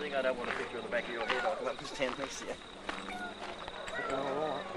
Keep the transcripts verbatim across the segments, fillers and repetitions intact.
thing. I don't want a picture of the back of your head. I'll come up and stand next to you. All right.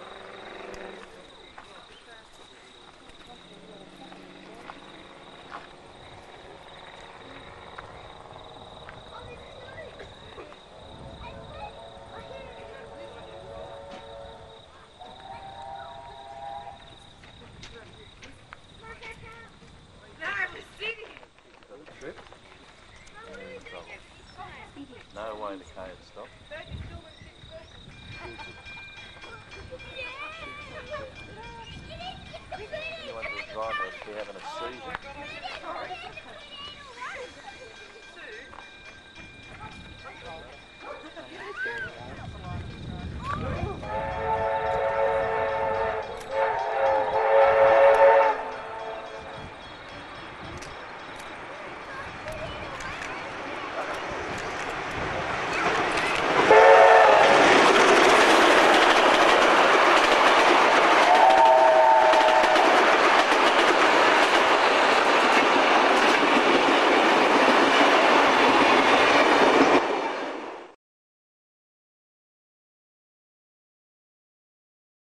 No way the K had stopped. Anyone to the driver would be having a seizure.